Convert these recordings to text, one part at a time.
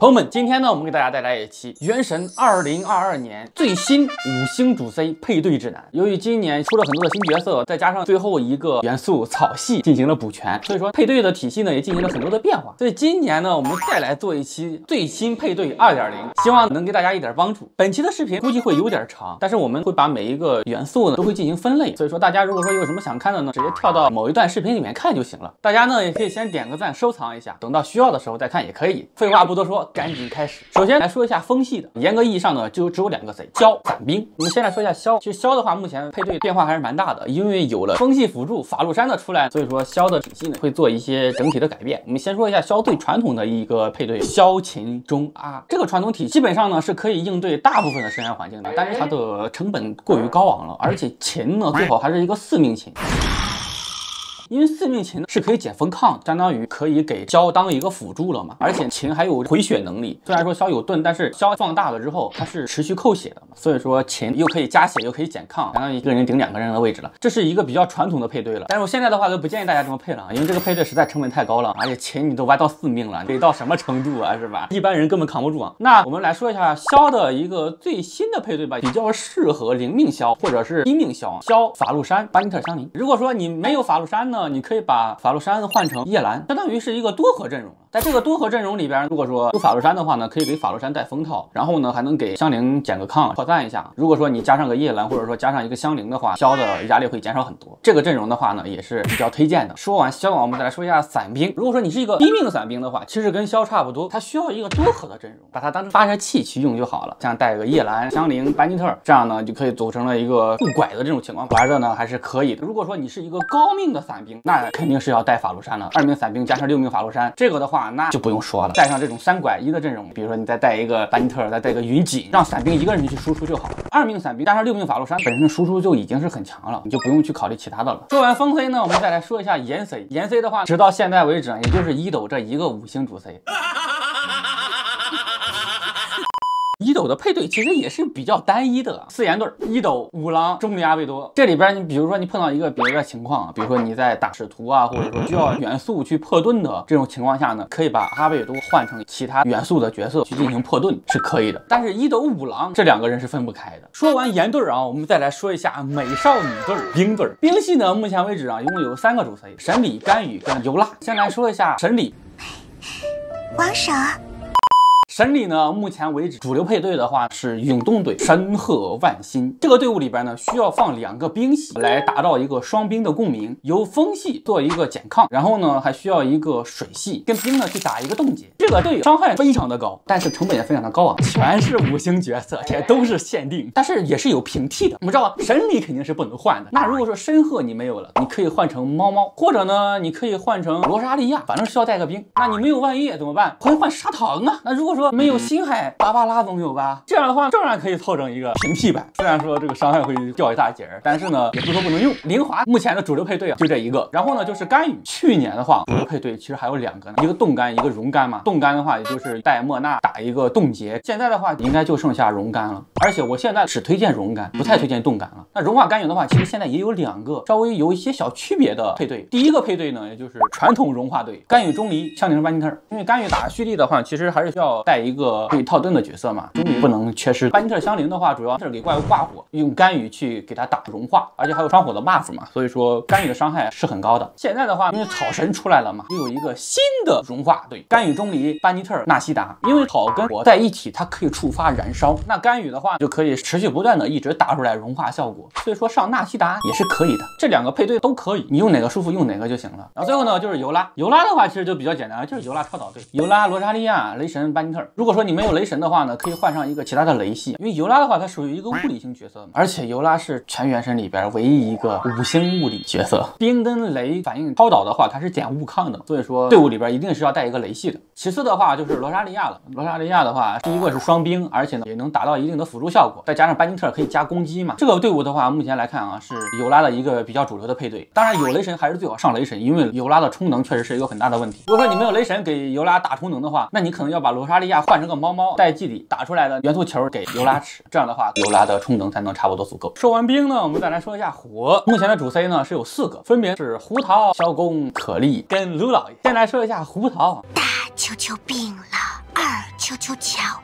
朋友们，今天呢，我们给大家带来一期《原神2022年最新5星主 C 配对指南》。由于今年出了很多的新角色，再加上最后一个元素草系进行了补全，所以说配对的体系呢也进行了很多的变化。所以今年呢，我们再来做一期最新配对2.0，希望能给大家一点帮助。本期的视频估计会有点长，但是我们会把每一个元素呢都会进行分类，所以说大家如果说有什么想看的呢，直接跳到某一段视频里面看就行了。大家呢也可以先点个赞收藏一下，等到需要的时候再看也可以。废话不多说，赶紧开始。首先来说一下风系的，严格意义上呢就只有2个贼，鲛、伞兵。我们先来说一下鲛，其实鲛的话目前配对变化还是蛮大的，因为有了风系辅助法陆山的出来，所以说鲛的体系呢会做一些整体的改变。我们先说一下鲛最传统的一个配对，鲛秦中阿。这个传统体基本上呢是可以应对大部分的深渊环境的，但是它的成本过于高昂了，而且秦呢最好还是一个4命秦。因为4命秦是可以减风抗，相当于可以给鲛当一个辅助了嘛。而且秦还有回血能力，虽然说鲛有盾，但是鲛放大了之后它是持续扣血的嘛，所以说秦又可以加血又可以减抗，相当于一个人顶2个人的位置了。这是一个比较传统的配对了。但是我现在的话都不建议大家这么配了，因为这个配对实在成本太高了，而且秦你都玩到4命了，得到什么程度啊，是吧？一般人根本扛不住啊。那我们来说一下鲛的一个最新的配对吧，比较适合0命鲛或者是1命鲛，鲛法陆山巴尼特相邻。如果说你没有法陆山呢，你可以把法陆山换成叶兰，相当于是一个多核阵容了。在这个多核阵容里边，如果说有法陆山的话呢，可以给法陆山带风套，然后呢还能给香菱减个抗扩散一下。如果说你加上个叶兰，或者说加上一个香菱的话，鲛的压力会减少很多。这个阵容的话呢，也是比较推荐的。说完鲛，我们再来说一下伞兵。如果说你是一个1命伞兵的话，其实跟鲛差不多，它需要一个多核的阵容，把它当成发射器去用就好了。像带个叶兰、香菱、班尼特，这样呢就可以组成了一个互拐的这种情况，玩的呢还是可以的。如果说你是一个高命的伞兵，那肯定是要带法陆山了，2命伞兵加上6命法陆山，这个的话那就不用说了。带上这种3拐1的阵容，比如说你再带一个班尼特，再带一个云锦，让伞兵一个人去输出就好了。2命伞兵加上6命法陆山，本身输出就已经是很强了，你就不用去考虑其他的了。说完风 C 呢，我们再来说一下炎 C。炎 C 的话，直到现在为止也就是一斗这一个5星主 C。一斗的配对其实也是比较单一的，4岩对，一斗5狼中里阿贝多。这里边你比如说你碰到一个别的情况，比如说你在打使徒啊，或者说需要元素去破盾的这种情况下呢，可以把阿贝多换成其他元素的角色去进行破盾是可以的。但是一斗5狼这2个人是分不开的。说完岩对啊，我们再来说一下美少女对冰对。冰系呢，目前为止啊，一共有3个主 C， 神里、甘雨跟尤拉。先来说一下神里， 王手。 神里呢，目前为止主流配对的话是永动队神鹤万心。这个队伍里边呢，需要放2个兵系来达到一个双兵的共鸣，由风系做一个减抗，然后呢还需要一个水系跟兵呢去打一个冻结。这个队伤害非常的高，但是成本也非常的高啊，全是5星角色，且都是限定，但是也是有平替的。我们知道神里肯定是不能换的，那如果说申鹤你没有了，你可以换成猫猫，或者呢你可以换成罗莎莉亚，反正需要带个兵。那你没有万叶怎么办？可以换砂糖啊。那如果说没有星海，芭芭拉总有吧？这样的话照样可以凑成一个平替版。虽然说这个伤害会掉一大截儿，但是呢也不是说不能用。灵华目前的主流配对啊就这一个，然后呢就是甘雨。去年的话主流配对其实还有2个呢，一个冻干，一个熔干嘛。冻干的话也就是带莫娜打一个冻结，现在的话应该就剩下熔干了。而且我现在只推荐熔干，不太推荐冻干了。那融化甘雨的话，其实现在也有2个稍微有一些小区别的配对。第一个配对呢，也就是传统融化队，甘雨钟离、香菱班尼特。因为甘雨打蓄力的话，其实还是需要带一个可以套盾的角色嘛，钟离不能缺失。班尼特香菱的话，主要是给怪物挂火，用甘雨去给他打融化，而且还有双火的 buff 嘛，所以说甘雨的伤害是很高的。现在的话，因为草神出来了嘛，又有一个新的融化队，甘雨钟离、班尼特、纳西达。因为草跟火在一起，它可以触发燃烧，那甘雨的话就可以持续不断的一直打出来融化效果，所以说上纳西达也是可以的。这2个配对都可以，你用哪个舒服用哪个就行了。然后最后呢就是尤拉，尤拉的话其实就比较简单，就是尤拉超导队，尤拉、罗莎莉亚、雷神、班尼特。如果说你没有雷神的话呢，可以换上一个其他的雷系，因为尤拉的话它属于一个物理型角色嘛，而且尤拉是全原神里边唯一一个5星物理角色。冰跟雷反应超导的话，它是减物抗的，所以说队伍里边一定是要带一个雷系的。其次的话就是罗莎莉亚了，罗莎莉亚的话，第一个是双兵，而且呢也能达到一定的辅助效果，再加上班尼特可以加攻击嘛。这个队伍的话，目前来看啊，是尤拉的一个比较主流的配对。当然有雷神还是最好上雷神，因为尤拉的充能确实是一个很大的问题。如果说你没有雷神给尤拉打充能的话，那你可能要把罗莎莉亚换成个猫猫，带祭礼打出来的元素球给尤拉吃，这样的话尤拉的充能才能差不多足够。说完兵呢，我们再来说一下火。目前的主 C 呢是有4个，分别是胡桃、萧公、可莉跟卢老爷。先来说一下胡桃， 大球球病了。 球球巧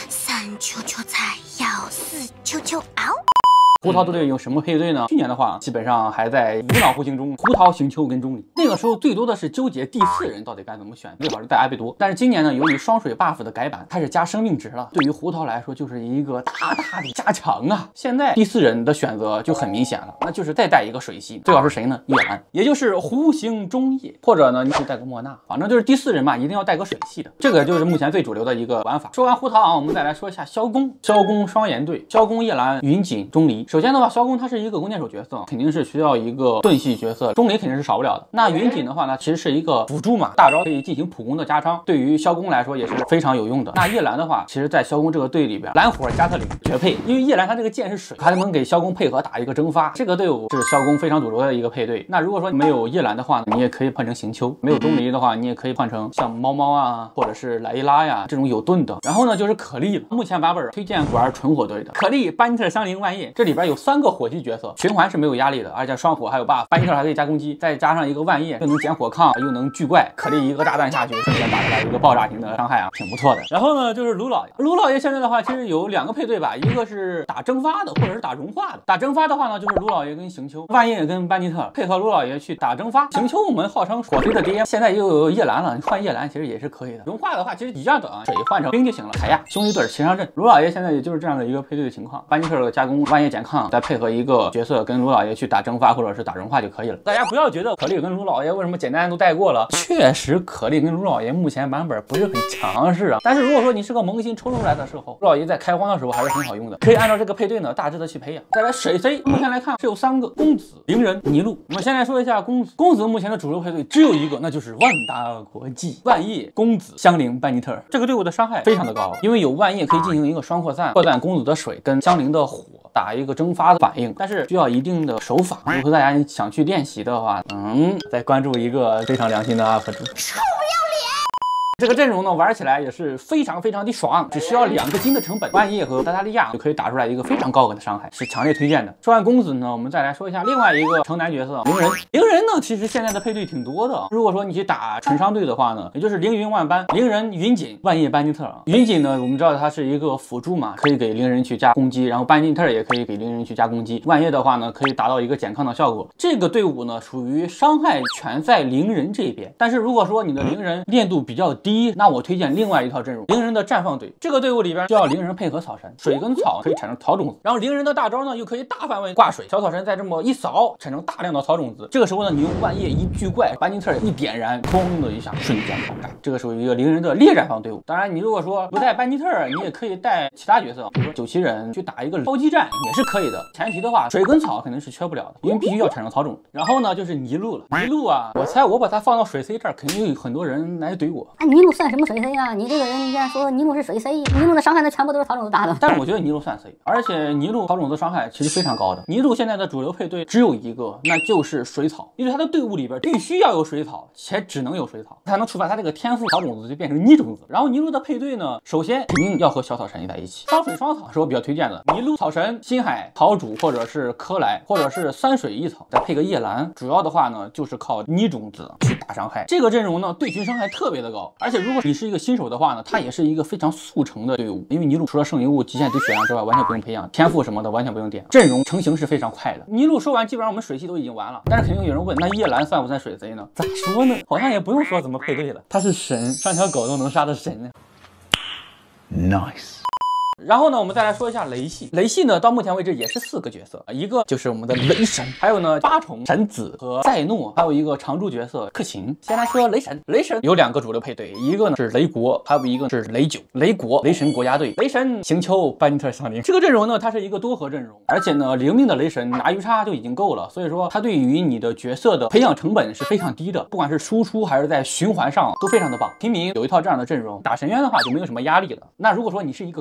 ，3球球菜，要4球球熬。 胡桃队有什么配对呢？去年的话，基本上还在无脑户型中，胡桃、行秋跟钟离。那个时候最多的是纠结第4人到底该怎么选，最好是带阿贝多。但是今年呢，由于双水 buff 的改版，开始加生命值了，对于胡桃来说就是一个大大的加强啊。现在第4人的选择就很明显了，那就是再带一个水系，最好是谁呢？叶兰，也就是胡行中叶，或者呢你可以带个莫娜，反正就是第4人嘛，一定要带个水系的，这个就是目前最主流的一个玩法。说完胡桃啊，我们再来说一下萧公。萧公双岩队，萧公、叶兰、云锦、钟离。首先的话，萧公他是一个弓箭手角色，肯定是需要一个盾系角色，钟离肯定是少不了的。那云锦的话呢，其实是一个辅助嘛，大招可以进行普攻的加仓，对于萧公来说也是非常有用的。那叶兰的话，其实在萧公这个队里边，蓝火加特林绝配，因为叶兰他这个剑是水，还能给萧公配合打一个蒸发，这个队伍是萧公非常主流的一个配对。那如果说没有叶兰的话，你也可以换成行秋；没有钟离的话，你也可以换成像猫猫啊，或者是莱拉呀这种有盾的。然后呢，就是可莉了，目前版本推荐玩纯火队的可莉、班尼特、香菱、万叶，这里边有3个火系角色，循环是没有压力的，而且双火还有 buff， 班尼特还可以加攻击，再加上一个万叶，又能减火抗，又能巨怪，可莉一个炸弹下去，瞬间打出来一个爆炸型的伤害啊，挺不错的。然后呢，就是卢老爷，卢老爷现在的话，其实有2个配对吧，一个是打蒸发的，或者是打融化的。打蒸发的话呢，就是卢老爷跟行秋，万叶跟班尼特配合卢老爷去打蒸发。行秋我们号称火飞的爹，现在又有叶兰了，你换叶兰其实也是可以的。融化的话其实一样的啊，水换成冰就行了。海亚兄弟队齐上阵，卢老爷现在也就是这样的一个配对的情况，班尼特的加攻，万叶减抗，再配合一个角色跟卢老爷去打蒸发或者是打融化就可以了。大家不要觉得可莉跟卢老爷为什么简单都带过了，确实可莉跟卢老爷目前版本不是很强势啊。但是如果说你是个萌新抽出来的时候，卢老爷在开荒的时候还是很好用的，可以按照这个配对呢大致的去培养。再来水 C， 目前来看是有3个，公子、灵人、尼禄。我们先来说一下公子，公子目前的主流配对只有一个，那就是万达国际，万叶、公子、香菱、班尼特。这个队伍的伤害非常的高，因为有万叶可以进行一个双扩散，扩散公子的水跟香菱的火，打一个蒸发的反应，但是需要一定的手法。如果大家想去练习的话，再关注一个非常良心的 UP 主。这个阵容呢，玩起来也是非常的爽，只需要2个金的成本，万叶和达达利亚就可以打出来一个非常高额的伤害，是强烈推荐的。说完公子呢，我们再来说一下另外一个城南角色灵人。灵人呢，其实现在的配对挺多的。如果说你去打纯商队的话呢，也就是凌云万般，灵人、云锦、万叶、班尼特。云锦呢，我们知道它是一个辅助嘛，可以给灵人去加攻击，然后班尼特也可以给灵人去加攻击。万叶的话呢，可以达到一个减抗的效果。这个队伍呢，属于伤害全在灵人这边。但是如果说你的灵人练度比较低，那我推荐另外一套阵容，灵人的绽放队。这个队伍里边需要灵人配合草神，水跟草可以产生草种子，然后灵人的大招呢又可以大范围挂水，小草神再这么一扫，产生大量的草种子。这个时候呢，你用万叶一巨怪，班尼特一点燃，砰的一下瞬间爆炸。这个属于一个灵人的猎绽放队伍。当然，你如果说不带班尼特，你也可以带其他角色，比如说97人去打一个超级战也是可以的。前提的话，水跟草肯定是缺不了的，因为必须要产生草种子。然后呢，就是尼禄了。尼禄啊，我猜我把它放到水 C 这儿，肯定有很多人来怼我。 尼禄算什么水 C 啊？你这个人竟然说尼禄是水 C， 尼禄的伤害那全部都是草种子打的。 但是我觉得尼禄算 C， 而且尼禄草种子伤害其实非常高的。尼禄现在的主流配对只有一个，那就是水草，因为他的队伍里边必须要有水草，且只能有水草，才能触发他这个天赋草种子就变成泥种子。然后尼禄的配对呢，首先肯定要和小草神在一起，双水双草是我比较推荐的。尼禄、草神、星海、草主或者是科莱，或者是3水1草，再配个叶兰。主要的话呢，就是靠泥种子去打伤害。这个阵容呢，对群伤害特别的高，而且如果你是一个新手的话呢，它也是一个非常速成的队伍，因为尼禄除了圣遗物、极限堆血量之外，完全不用培养，天赋什么的完全不用点，阵容成型是非常快的。尼禄说完，基本上我们水系都已经完了，但是肯定有人问，那叶兰算不算水贼呢？咋说呢？好像也不用说怎么配对了，他是神，上条狗都能杀的神呢。Nice。然后呢，我们再来说一下雷系。雷系呢，到目前为止也是4个角色，一个就是我们的雷神，还有呢8重神子和赛诺，还有一个常驻角色克勤。先来说雷神，雷神有2个主流配对，一个呢是雷国，还有一个是雷九。雷国雷神国家队，雷神行秋、班尼特、香菱。这个阵容呢，它是一个多核阵容，而且呢0命的雷神拿鱼叉就已经够了，所以说它对于你的角色的培养成本是非常低的，不管是输出还是在循环上都非常的棒。平民有一套这样的阵容，打神渊的话就没有什么压力了。那如果说你是一个高命的，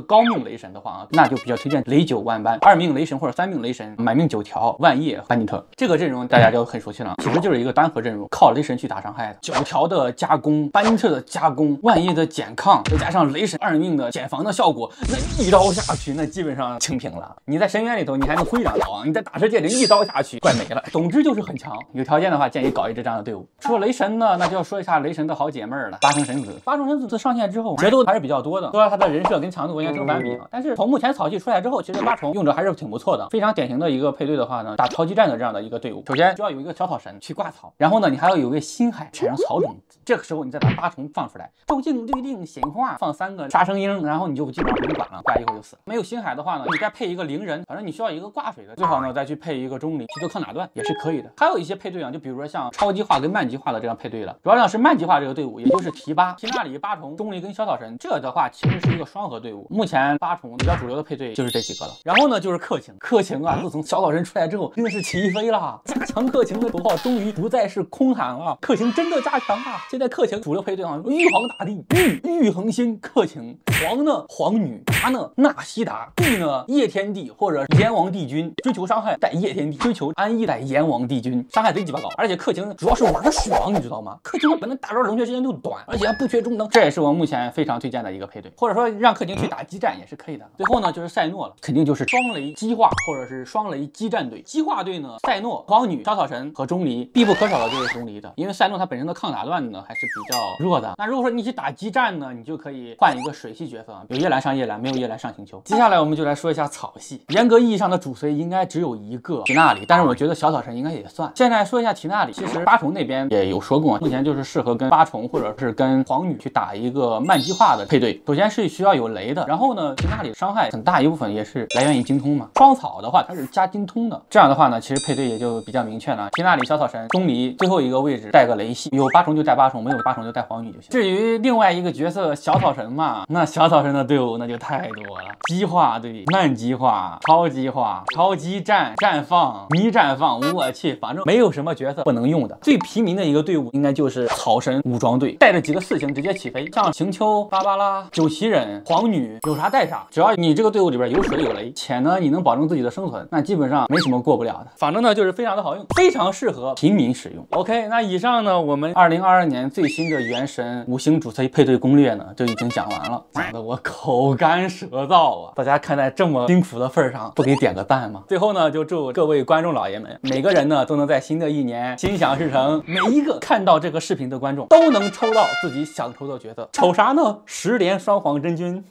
雷神的话啊，那就比较推荐雷9万班、2命雷神或者3命雷神、满命9条、万叶、班尼特。这个阵容大家就很熟悉了，其实就是一个单核阵容，靠雷神去打伤害的。9条的加攻，班尼特的加攻，万叶的减抗，再加上雷神2命的减防的效果，那一刀下去，那基本上清平了。你在深渊里头，你还能挥2刀，你在大世界里一刀下去，怪没了。总之就是很强。有条件的话，建议搞一支这样的队伍。除了雷神呢，那就要说一下雷神的好姐妹了，八重神子。八重神子上线之后，节奏还是比较多的，虽然它的人设跟强度完全正反比啊，但是从目前草系出来之后，其实八重用着还是挺不错的。非常典型的一个配对的话呢，打超级战的这样的一个队伍，首先需要有一个小草神去挂草，然后呢，你还要有一个星海产生草种子，这个时候你再把八重放出来，兽境、绿令、显化放3个杀生鹰，然后你就基本上不用管了，挂一会儿就死了。没有星海的话呢，你再配一个灵人，反正你需要一个挂水的，最好呢再去配一个钟离去做抗打断也是可以的。还有一些配对啊，就比如说像超级化跟慢级化的这样配对了，主要呢是慢级化这个队伍，也就是提8、提那里、八重、钟离跟小草神，这的话其实是一个双核队伍。目前八重比较主流的配对就是这几个了。然后呢就是克勤，克勤啊，自从小草神出来之后，真的是起飞了，加强克勤的口号终于不再是空喊了，克勤真的加强啊！现在克勤主流配对啊，玉皇大帝、玉恒星、克勤，黄呢皇女，达呢纳西达，地呢叶天帝或者阎王帝君，追求伤害带叶天帝，追求安逸带阎王帝君，伤害贼鸡巴高。而且克勤主要是玩爽，你知道吗？克勤本来大招冷却时间就短，而且还不缺中能，这也是我目前非常推荐的一个配对，或者说让克勤去打激战也是可以的。最后呢就是赛诺了，肯定就是双雷激化或者是双雷激战队。激化队呢，赛诺、皇女、小草神和钟离，必不可少的就是钟离的，因为赛诺他本身的抗打断呢还是比较弱的。那如果说你去打激战呢，你就可以换一个水系角色，有夜兰上夜兰，没有夜兰上星球。接下来我们就来说一下草系，严格意义上的主随应该只有一个提纳里，但是我觉得小草神应该也算。现在说一下提纳里，其实八重那边也有说过，目前就是适合跟八重或者是跟皇女去打一个慢激化的配对。首先是需要有雷的，然后呢提纳里伤害很大一部分也是来源于精通嘛，双草的话它是加精通的，这样的话呢其实配对也就比较明确了。提纳里、小草神、钟离最后一个位置带个雷系，有八重就带八重，没有八重就带皇女就行。至于另外一个角色小草神嘛，那小草神的队伍那就太多了，激化队、慢激化、超激化、超激战、绽放、迷绽放，我去，反正没有什么角色不能用的。最平民的一个队伍应该就是草神武装队，带着几个4星直接起飞，像晴秋、芭芭拉、九旗人、皇女，有啥带啥，只要你这个队伍里边有水有雷，且呢你能保证自己的生存，那基本上没什么过不了的。反正呢就是非常的好用，非常适合平民使用。OK， 那以上呢我们2022年最新的原神5星主 C 配对攻略呢就已经讲完了，讲得我口干舌燥啊！大家看在这么辛苦的份上，不给点个赞吗？最后呢就祝各位观众老爷们，每个人呢都能在新的一年心想事成，每一个看到这个视频的观众都能抽到自己想抽的角色，抽啥呢？10连双黄真君。